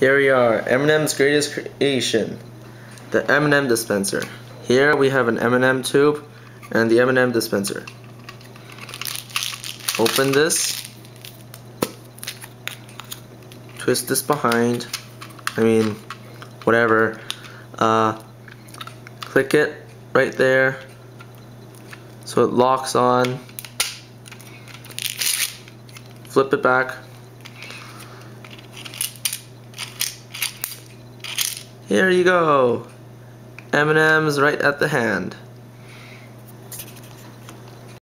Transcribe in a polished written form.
Here we are, M&M's greatest creation, the M&M dispenser. Here we have an M&M tube and the M&M dispenser. Open this, twist this behind, whatever, click it right there so it locks on, flip it back. Here you go, M&M's right at the hand.